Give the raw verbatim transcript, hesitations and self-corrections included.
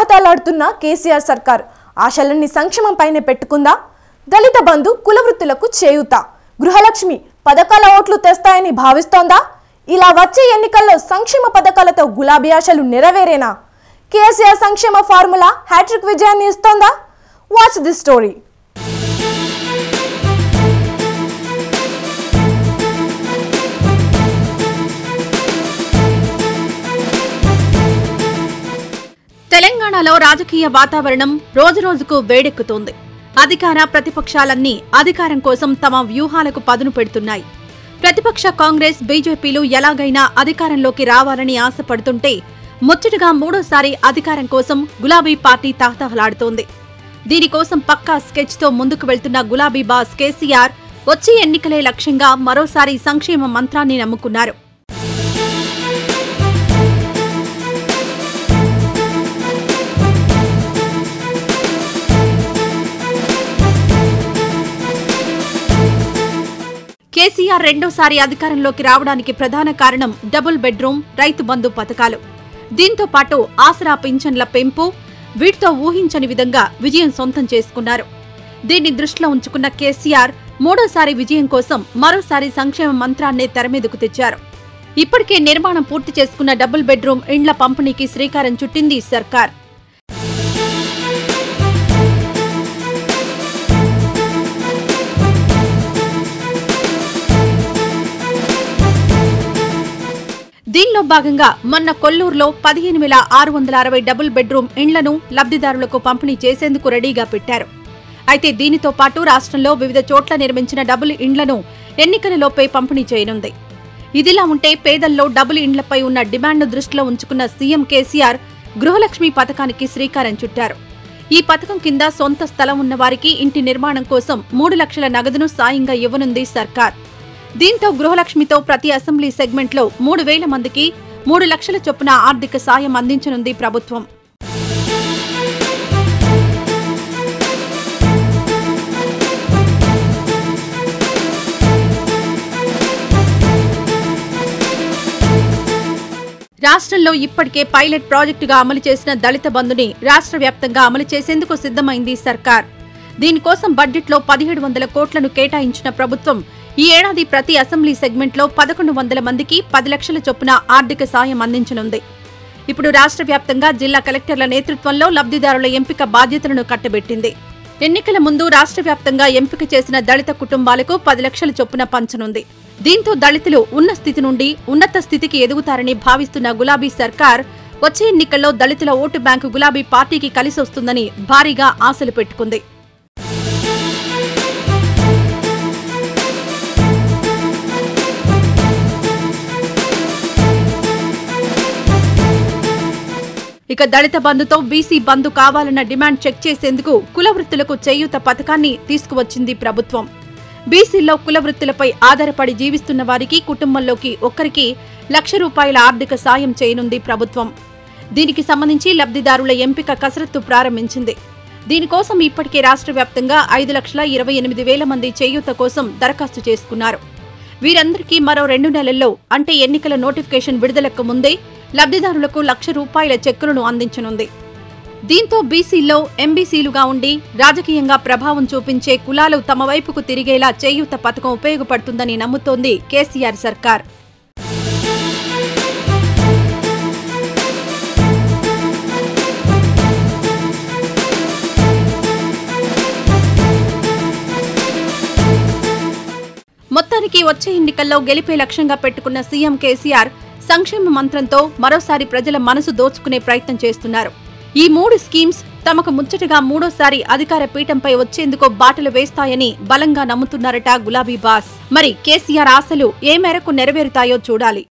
తహతలాడుతున్న కేసీఆర్ సర్కార్ ఆశలన్నీ సంక్షేమంపైనే పెట్టుకుందా? దళిత బంధు కులవృత్తులకు చేయూత, గృహలక్ష్మి పథకాల ఓట్లు తెస్తాయని భావిస్తోందా? ఇలా వచ్చే ఎన్నికల్లో సంక్షేమ పథకాలతో గులాబీ ఆశలు నెరవేరేనా? కేసీఆర్ సంక్షేమ ఫార్ములా హ్యాట్రిక్ విజయాన్ని ఇస్తోందా? Watch this story. తెలంగాణలో రాజకీయ వాతావరణం రోజురోజుకు వేడెక్కుతోంది. అధికార ప్రతిపక్షాలన్నీ అధికారం కోసం తమ వ్యూహాలకు పదును పెడుతున్నాయి. ప్రతిపక్ష కాంగ్రెస్, బీజేపీలు ఎలాగైనా అధికారంలోకి రావాలని ఆశపడుతుంటే ముచ్చటగా మూడోసారి అధికారం కోసం గులాబీ పార్టీ తహతహలాడుతోంది. దీనికోసం పక్కా స్కెచ్ తో ముందుకు వెళ్తున్న గులాబీ బాస్ కేసీఆర్ వచ్చే ఎన్నికలే లక్ష్యంగా మరోసారి సంక్షేమ మంత్రాన్ని నమ్ముకున్నారు. కేసీఆర్ రెండోసారి అధికారంలోకి రావడానికి ప్రధాన కారణం డబుల్ బెడ్రూమ్, రైతు బంధు పథకాలు. దీంతో పాటు ఆసరా పింఛన్ల పెంపు, వీటితో ఊహించని విధంగా విజయం సొంతం చేసుకున్నారు. దీన్ని దృష్టిలో ఉంచుకున్న కేసీఆర్ మూడోసారి విజయం కోసం మరోసారి సంక్షేమ మంత్రాన్నే తెరమీదకు తెచ్చారు. ఇప్పటికే నిర్మాణం పూర్తి చేసుకున్న డబుల్ బెడ్రూమ్ ఇండ్ల పంపిణీకి శ్రీకారం చుట్టింది సర్కార్. దీనిలో భాగంగా మొన్న కొల్లూరులో పదిహేను వేల ఆరు వందల అరవై డబుల్ బెడ్రూమ్ ఇండ్లను లబ్ధిదారులకు పంపిణీ చేసేందుకు రెడీగా పెట్టారు. అయితే దీనితో పాటు రాష్ట్రంలో వివిధ చోట్ల నిర్మించిన డబుల్ ఇండ్లను ఎన్నికలలోపే పంపిణీ చేయనుంది. ఇదిలా ఉంటే పేదల్లో డబుల్ ఇండ్లపై ఉన్న డిమాండ్ను దృష్టిలో ఉంచుకున్న సీఎం కేసీఆర్ గృహలక్ష్మి పథకానికి శ్రీకారం చుట్టారు. ఈ పథకం కింద సొంత స్థలం ఉన్న వారికి ఇంటి నిర్మాణం కోసం మూడు లక్షల నగదును సాయంగా ఇవ్వనుంది సర్కార్. దీంతో గృహలక్ష్మితో ప్రతి అసెంబ్లీ సెగ్మెంట్లో మూడు వేల మందికి మూడు లక్షల చొప్పున ఆర్థిక సాయం అందించనుంది ప్రభుత్వం. రాష్ట్రంలో ఇప్పటికే పైలట్ ప్రాజెక్టుగా అమలు చేసిన దళిత బంధుని రాష్ట్ర వ్యాప్తంగా అమలు చేసేందుకు సిద్ధమైంది సర్కార్. దీనికోసం బడ్జెట్లో పదిహేడు వందల కోట్లను కేటాయించిన ప్రభుత్వం ఈ ఏడాది ప్రతి అసెంబ్లీ సెగ్మెంట్లో పదకొండు వందల మందికి పది లక్షల చొప్పున ఆర్థిక సాయం అందించనుంది. ఇప్పుడు రాష్ట్ర వ్యాప్తంగా జిల్లా కలెక్టర్ల నేతృత్వంలో లబ్ధిదారుల ఎంపిక బాధ్యతలను కట్టబెట్టింది. ఎన్నికల ముందు రాష్ట్ర వ్యాప్తంగా ఎంపిక చేసిన దళిత కుటుంబాలకు పది లక్షల చొప్పున పంచనుంది. దీంతో దళితులు ఉన్న స్థితి నుండి ఉన్నత స్థితికి ఎదుగుతారని భావిస్తున్న గులాబీ సర్కార్ వచ్చే ఎన్నికల్లో దళితుల ఓటు బ్యాంకు గులాబీ పార్టీకి కలిసొస్తుందని భారీగా ఆశలు పెట్టుకుంది. ఇక దళిత బంధుతో బీసీ బంధు కావాలన్న డిమాండ్ చెక్ చేసేందుకు కులవృత్తులకు చేయూత పథకాన్ని తీసుకువచ్చింది ప్రభుత్వం. బీసీల్లో కులవృత్తులపై ఆధారపడి జీవిస్తున్న వారికి కుటుంబంలోకి ఒక్కరికి లక్ష రూపాయల ఆర్థిక సాయం చేయనుంది ప్రభుత్వం. దీనికి సంబంధించి లబ్ధిదారుల ఎంపిక కసరత్తు ప్రారంభించింది. దీనికోసం ఇప్పటికే రాష్ట్ర వ్యాప్తంగా ఐదు లక్షల ఇరవై ఎనిమిది వేల మంది చేయూత కోసం దరఖాస్తు చేసుకున్నారు. వీరందరికీ మరో రెండు నెలల్లో అంటే ఎన్నికల నోటిఫికేషన్ విడుదలకు ముందే లబ్ధిదారులకు లక్ష రూపాయల చెక్కులను అందించనుంది. దీంతో బీసీల్లో ఎంబీసీలుగా ఉండి రాజకీయంగా ప్రభావం చూపించే కులాలు తమ వైపుకు తిరిగేలా చేయూత పథకం ఉపయోగపడుతుందని నమ్ముతోంది కేసీఆర్ సర్కార్. మొత్తానికి వచ్చే ఎన్నికల్లో గెలిపే లక్ష్యంగా పెట్టుకున్న సీఎం కేసీఆర్ సంక్షేమ మంత్రంతో మరోసారి ప్రజల మనసు దోచుకునే ప్రయత్నం చేస్తున్నారు. ఈ మూడు స్కీమ్స్ తమకు ముచ్చటగా మూడోసారి అధికార పీఠంపై వచ్చేందుకు బాటలు వేస్తాయని బలంగా నమ్ముతున్నారట గులాబీ బాస్. మరి కేసీఆర్ ఆశలు ఏ మేరకు నెరవేరుతాయో చూడాలి.